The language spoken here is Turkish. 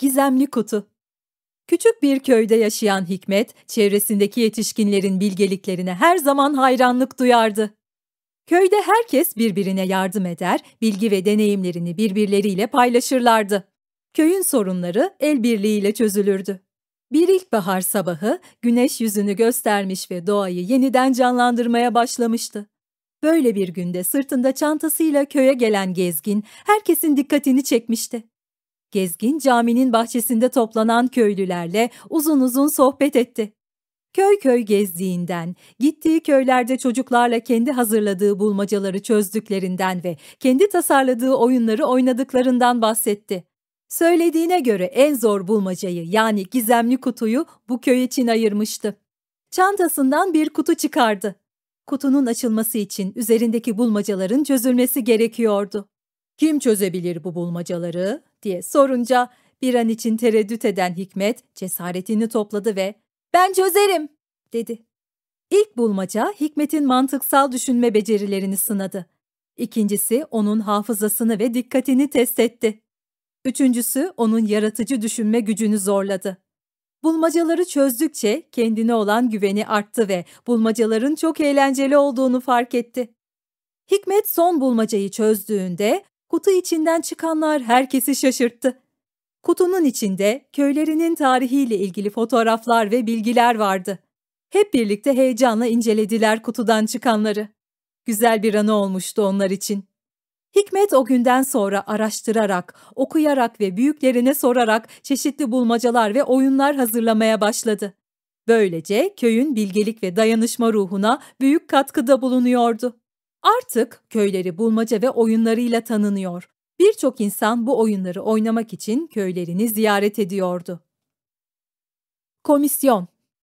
Gizemli Kutu. Küçük bir köyde yaşayan Hikmet, çevresindeki yetişkinlerin bilgeliklerine her zaman hayranlık duyardı. Köyde herkes birbirine yardım eder, bilgi ve deneyimlerini birbirleriyle paylaşırlardı. Köyün sorunları el birliğiyle çözülürdü. Bir ilkbahar sabahı güneş yüzünü göstermiş ve doğayı yeniden canlandırmaya başlamıştı. Böyle bir günde sırtında çantasıyla köye gelen gezgin herkesin dikkatini çekmişti. Gezgin caminin bahçesinde toplanan köylülerle uzun uzun sohbet etti. Köy köy gezdiğinden, gittiği köylerde çocuklarla kendi hazırladığı bulmacaları çözdüklerinden ve kendi tasarladığı oyunları oynadıklarından bahsetti. Söylediğine göre en zor bulmacayı yani gizemli kutuyu bu köy için ayırmıştı. Çantasından bir kutu çıkardı. Kutunun açılması için üzerindeki bulmacaların çözülmesi gerekiyordu. "Kim çözebilir bu bulmacaları?" diye sorunca bir an için tereddüt eden Hikmet cesaretini topladı ve "Ben çözerim," dedi. İlk bulmaca Hikmet'in mantıksal düşünme becerilerini sınadı. İkincisi onun hafızasını ve dikkatini test etti. Üçüncüsü onun yaratıcı düşünme gücünü zorladı. Bulmacaları çözdükçe kendine olan güveni arttı ve bulmacaların çok eğlenceli olduğunu fark etti. Hikmet son bulmacayı çözdüğünde kutu içinden çıkanlar herkesi şaşırttı. Kutunun içinde köylerinin tarihiyle ilgili fotoğraflar ve bilgiler vardı. Hep birlikte heyecanla incelediler kutudan çıkanları. Güzel bir anı olmuştu onlar için. Hikmet o günden sonra araştırarak, okuyarak ve büyüklerine sorarak çeşitli bulmacalar ve oyunlar hazırlamaya başladı. Böylece köyün bilgelik ve dayanışma ruhuna büyük katkıda bulunuyordu. Artık köyleri bulmaca ve oyunlarıyla tanınıyor. Birçok insan bu oyunları oynamak için köylerini ziyaret ediyordu. Komisyon.